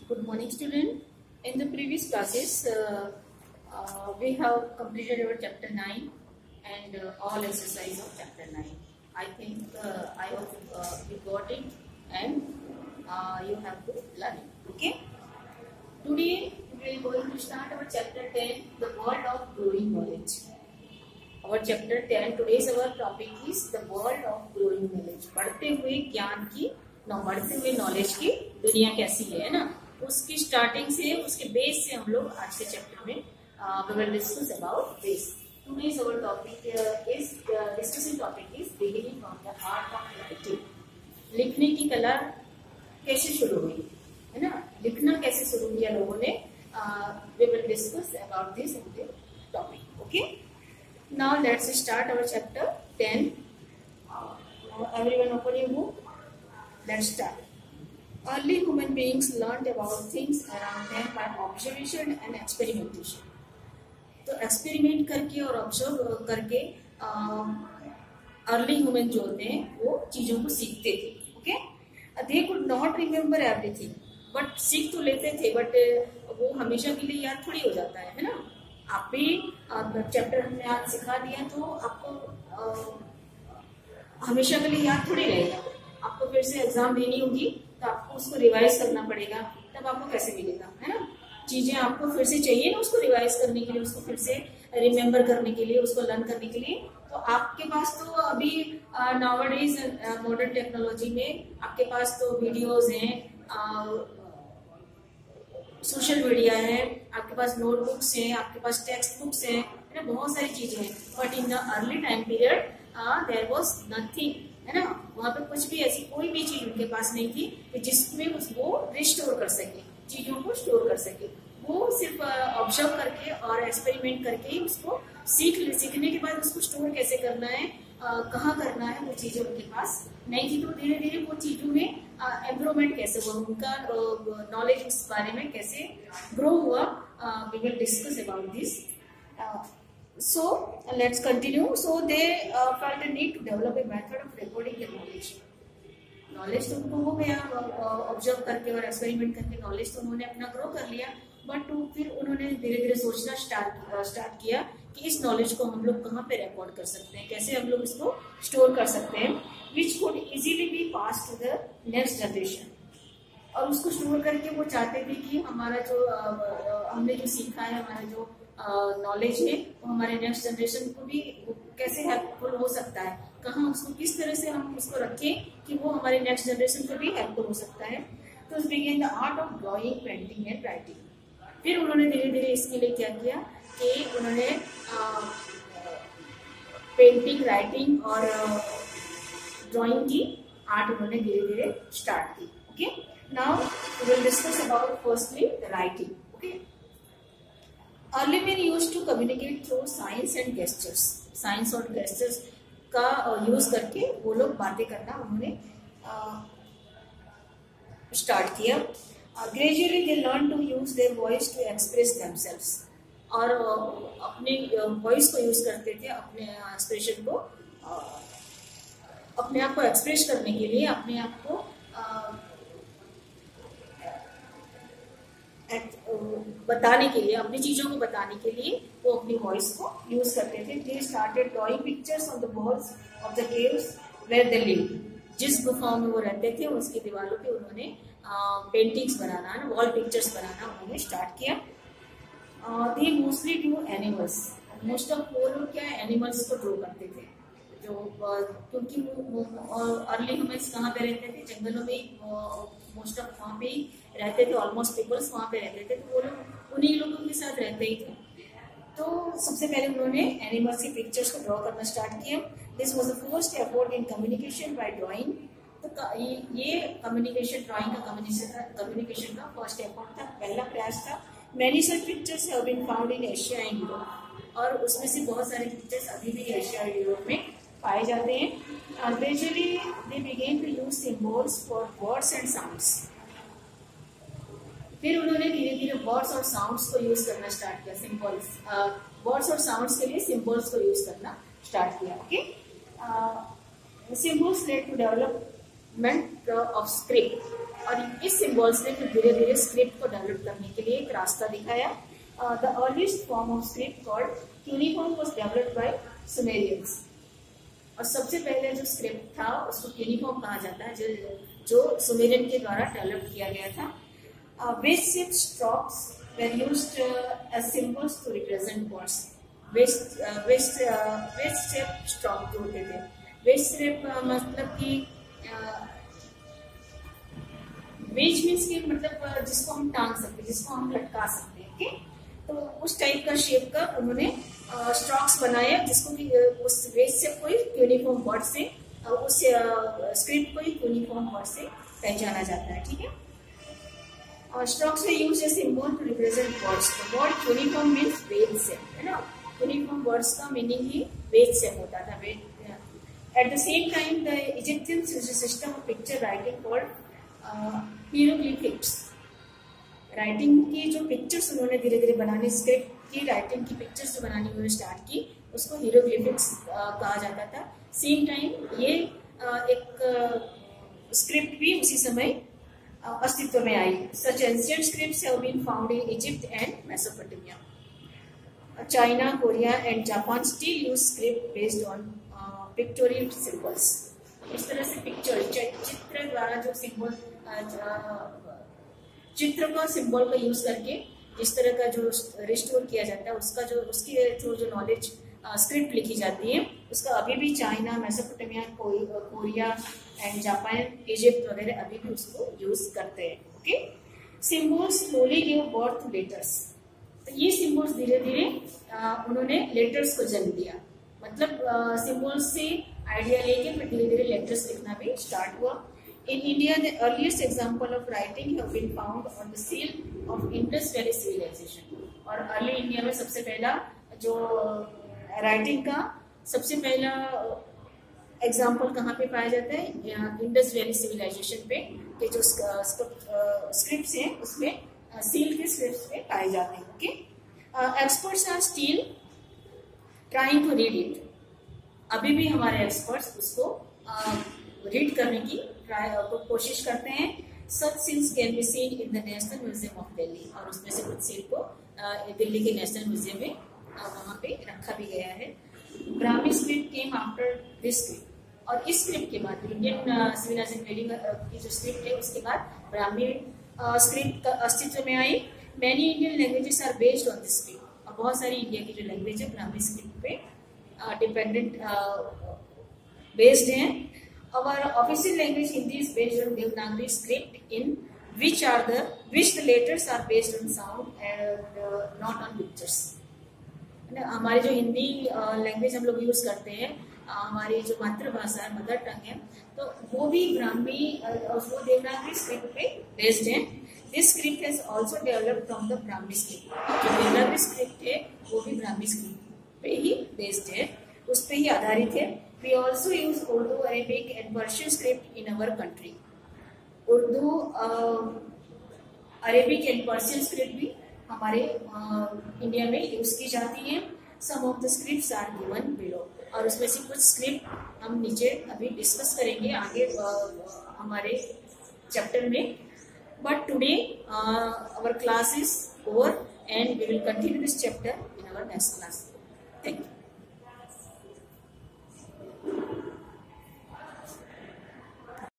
Good morning, student. In the previous classes, we have completed our chapter 9 and all exercise of chapter 9. I think I hope you got it and you have to learn it. Okay. Today we are going to start our chapter 10, the world of growing knowledge. Our chapter 10, today's our topic is the world of growing knowledge. बढ़ते हुए ज्ञान की बढ़ते हुए knowledge की दुनिया कैसी है ना, उसकी स्टार्टिंग से उसके बेस से हम लोग आज के चैप्टर में we will discuss about this. Today's our topic is discussion topic is beginning of the art of writing. लिखने की कला कैसे शुरू हुई है ना, लिखना कैसे शुरू किया लोगों ने, we will discuss about this in the topic. Okay. Now let's start our chapter 10. Everyone open your book. Let's start. Early human beings learned about things around them by observation and experimentation. तो experiment करके और observe करके early human जो होते हैं वो चीजों को सीखते थे. Okay. They could not remember everything, but सीख तो लेते थे, बट वो हमेशा के लिए याद थोड़ी हो जाता है ना. आप भी चैप्टर हमने आज सिखा दिया तो आपको हमेशा के लिए याद थोड़ी रहेगा. आपको फिर से एग्जाम देनी होगी तो आपको उसको रिवाइज करना पड़ेगा, तब आपको कैसे मिलेगा, है ना. चीजें आपको फिर से चाहिए ना उसको रिवाइज करने के लिए, उसको फिर से रिमेम्बर करने के लिए, उसको लर्न करने के लिए. तो आपके पास तो अभी नाउअडेज मॉडर्न टेक्नोलॉजी में आपके पास तो वीडियोज हैं, सोशल मीडिया है, आपके पास नोटबुक्स हैं, आपके पास टेक्स्ट बुक्स हैं, है ना, बहुत सारी चीजें हैं. But in the early time period there was nothing, है ना. वहां पे कुछ भी ऐसी कोई भी चीज उनके पास नहीं थी कि जिसमें वो रिस्टोर कर सके, चीजों को स्टोर कर सके. वो सिर्फ ऑब्जर्व करके और एक्सपेरिमेंट करके ही उसको सीखने के बाद उसको स्टोर कैसे करना है, कहाँ करना है, वो चीजें उनके पास नहीं थी. तो धीरे धीरे वो चीजों में इम्प्रूवमेंट कैसे हुआ, उनका नॉलेज इस बारे में कैसे ग्रो हुआ, we will discuss about this. So let's continue. So they felt a need to develop a method of recording their knowledge. Knowledge तो उनको हो गया, ऑब्जर्व करके और एक्सपेरिमेंट करके नॉलेज तो उन्होंने अपना ग्रो कर लिया, बट फिर उन्होंने धीरे धीरे सोचना स्टार्ट किया कि इस नॉलेज को हम लोग कहाँ पे रिकॉर्ड कर सकते हैं, कैसे हम लोग इसको स्टोर कर सकते हैं, which could easily be pass to the next generation. और उसको स्टोर करके वो चाहते थे कि हमारा जो हमने जो सीखा है, हमारा जो नॉलेज है, वो हमारे नेक्स्ट जनरेशन को भी कैसे हेल्पफुल हो सकता है, कहाँ उसको किस तरह से हम उसको रखें कि वो हमारे नेक्स्ट जनरेशन को भी हेल्पफुल हो सकता है. तो इस begin the art of drawing, painting and writing. फिर उन्होंने धीरे धीरे इसके लिए क्या किया कि उन्होंने पेंटिंग, राइटिंग और ड्राइंग की आर्ट उन्होंने धीरे धीरे स्टार्ट की. Okay. Now we will discuss about firstly writing. Okay. Early man used to communicate through signs and gestures. Signs और गेस्चर्स का यूज करके वो लोग बातें करना उन्होंने स्टार्ट किया. Gradually they learn to use their voice to express themselves. और अपने वॉइस को यूज करते थे अपने एक्सप्रेशन को, अपने आप को एक्सप्रेस करने के लिए, अपने आप को बताने के लिए, अपनी चीजों को बताने के लिए वो अपनी वॉइस को यूज करते थे. They started drawing pictures on the walls of the caves where they live. जिस गुफाओं में वो रहते थे उसकी दीवारों पे उन्होंने पेंटिंग्स बनाना, वॉल पिक्चर्स बनाना उन्होंने स्टार्ट किया. They mostly drew animals. Most of वो लोग क्या एनिमल्स को ड्रॉ करते थे, जो क्योंकि वो अर्ली ह्यूमन्स कहाँ पे रहते थे, जंगलों में मोस्ट ऑफ वहाँ पे ही रहते थे, ऑलमोस्ट पीपल्स वहाँ पे रहते थे, तो वो लोग उन्हीं लोगों के साथ रहते ही थे. तो सबसे पहले उन्होंने एनिमल्स की पिक्चर्स को ड्रॉ करना स्टार्ट किया. This was the first effort in communication by drawing. तो ये कम्युनिकेशन, ड्राइंग का कम्युनिकेशन का फर्स्ट एफर्ट था, पहला प्रयास था. Many such pictures have been found in Asia and Europe. और उसमें से बहुत सारे पिक्चर्स अभी भी एशिया और यूरोप में पाए जाते हैं. Gradually they begin to use symbols for words and sounds. फिर उन्होंने धीरे धीरे वर्ड्स और साउंड्स को यूज करना स्टार्ट किया. सिंबल्स, वर्ड्स और साउंड्स के लिए सिंबल्स को यूज करना स्टार्ट किया. Okay. Symbols led to development of script. और इस सिंबल्स ने फिर धीरे धीरे स्क्रिप्ट को डेवलप करने के लिए एक रास्ता दिखाया। The earliest form of script called cuneiform was developed by Sumerians. और सबसे पहले जो स्क्रिप्ट था उसको क्यूनिफॉर्म कहा जाता है, जो सुमेरियन के द्वारा डेवलप किया गया था। वेस्ट shape strokes were used as symbols to represent words। वेस्ट शेप स्ट्रोक जो होते थे, वेस्ट शेप मतलब कि वेज मीन्स की मतलब जिसको हम टांग सकते हैं, जिसको हम लटका सकते हैं। ओके, तो उस टाइप का शेप का उन्होंने स्ट्रोक्स बनाया, जिसको कि उस वेज शेप को यूनिफॉर्म वर्ड से, उस स्क्रिप्ट को यूनिफॉर्म वर्ड से पहचाना जाता है। ठीक है, strokes were used as symbol to represent words। The word uniform means wedge shape, है ना। यूनिफॉर्म वर्ड्स का मीनिंग ही वेज शेप होता था। At the same time, the Egyptians used a system of picture writing called hieroglyphics। Writing की जो pictures उन्होंने धीरे धीरे बनानी, स्क्रिप्ट की राइटिंग की पिक्चर्स जो बनानी उन्होंने स्टार्ट की, उसको हीरोग्लिफिक्स कहा जाता था। सेम टाइम ये एक स्क्रिप्ट भी उसी समय अस्तित्व में आई। Such ancient scripts have been found in Egypt and Mesopotamia. China, Korea and Japan still use script based on pictorial symbols. इस तरह से पिक्चर, चित्र द्वारा जो सिंबल, चित्र का सिंबल का यूज करके जिस तरह का जो रिस्टोर किया जाता है, उसका जो उसकी थ्रू जो नॉलेज स्क्रिप्ट लिखी जाती है, उसका अभी भी China, Mesopotamia, Korea and Japan, Egypt वगैरह अभी भी उसको यूज करते हैं। Okay, symbols slowly give birth to letters. तो ये सिंबल्स धीरे धीरे उन्होंने लेटर्स को जन्म दिया। मतलब सिंबल्स से आइडिया लेके फिर धीरे धीरे लेटर्स लिखना भी स्टार्ट हुआ। In India, the earliest example of writing have been found on the seal of Indus Valley Civilization। और अर्ली इंडिया में सबसे पहला जो राइटिंग का सबसे पहला एग्जाम्पल कहाँ पे पाया जाता है? इंडस वैली सिविलाइजेशन पे, कि जो स्क्रिप्ट्स हैं उसमें सील के स्क्रिप्ट्स पे पाए जाते हैं। ओके, experts are still trying to read it. अभी भी हमारे एक्सपर्ट्स उसको रीड करने की कोशिश करते हैं। Such seals can be seen in the National Museum of Delhi. और उसमें से कुछ सील को दिल्ली के नेशनल म्यूजियम में वहाँ पे रखा भी गया है। Brahmi script came after this script. और इस स्क्रिप्ट के बाद, इंडियन सिविलाइजेशन बिल्डिंग की जो स्क्रिप्ट है उसके बाद ब्राह्मी स्क्रिप्ट का अस्तित्व में आई। Many Indian languages are based on this script. और बहुत सारी इंडिया की जो लैंग्वेज है ब्राह्मी स्क्रिप्ट पे डिपेंडेंट बेस्ड हैं। Our official language Hindi is based on Devanagari script, in which the letters are based on sound and not on pictures। हमारे जो हिंदी लैंग्वेज हम लोग यूज करते हैं, हमारी जो मातृभाषा है, मदर टंग है, तो वो भी ब्राह्मी, वो देवनागरी स्क्रिप्ट पे बेस्ड है। This script has also developed from the Brahmi script. जो देवनागरी स्क्रिप्ट है वो भी ब्राह्मी स्क्रिप्ट पे ही बेस्ड है, उस पे ही आधारित है। We also use Urdu, Arabic and Persian script in our country। Urdu, Arabic and Persian script भी हमारे इंडिया में यूज की जाती है। Some of the scripts are given below. और उसमें से कुछ स्क्रिप्ट हम नीचे अभी डिस्कस करेंगे आगे हमारे चैप्टर में। But today our class is over and we will continue this chapter in our next class। Thank you।